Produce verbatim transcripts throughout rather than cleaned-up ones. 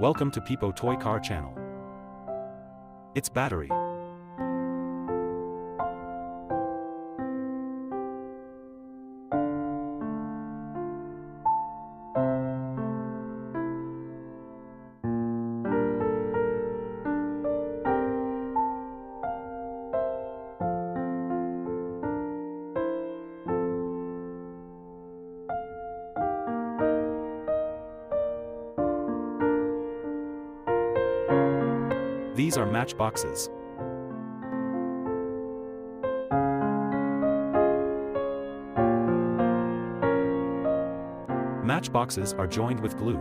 Welcome to P I P O Toy Car Channel. It's battery. These are matchboxes. Matchboxes are joined with glue.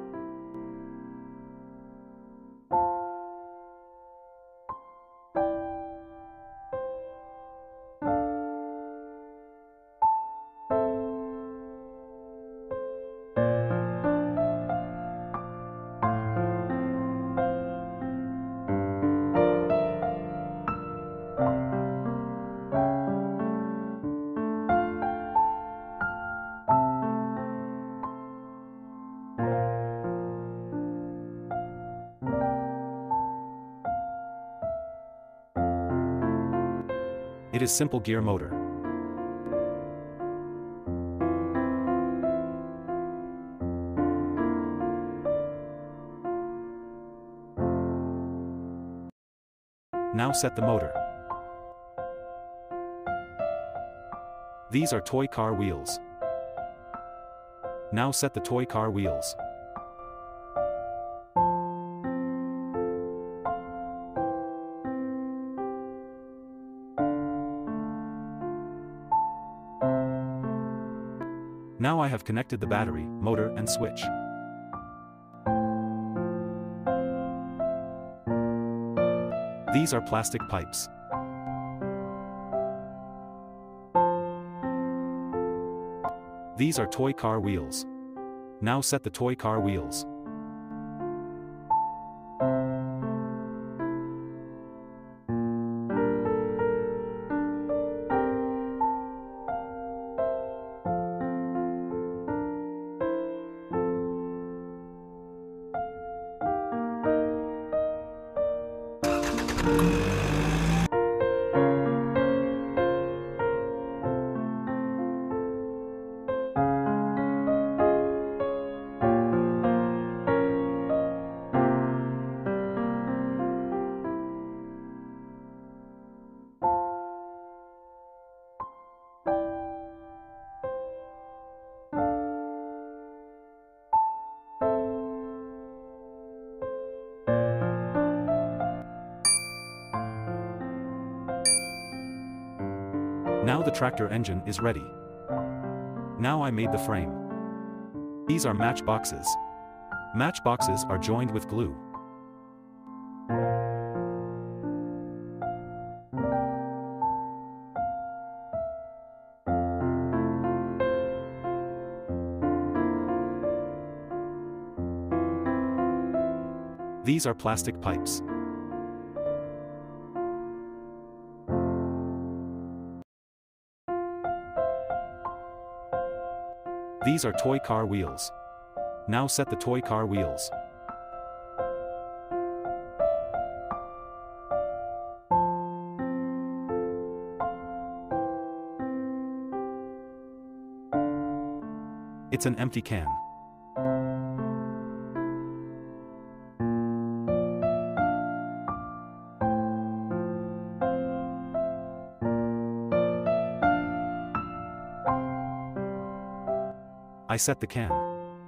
It is simple gear motor. Now set the motor. These are toy car wheels. Now set the toy car wheels. Now I have connected the battery, motor and switch. These are plastic pipes. These are toy car wheels. Now set the toy car wheels. Now the tractor engine is ready. Now I made the frame. These are matchboxes. Matchboxes are joined with glue. These are plastic pipes. These are toy car wheels. Now set the toy car wheels. It's an empty can. I set the can.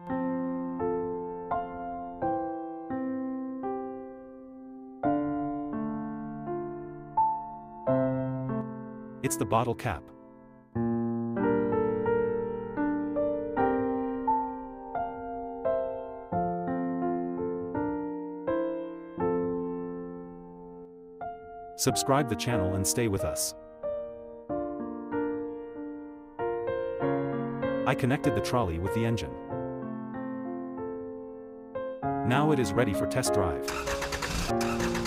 It's the bottle cap. Subscribe the channel and stay with us. I connected the trolley with the engine. Now it is ready for test drive.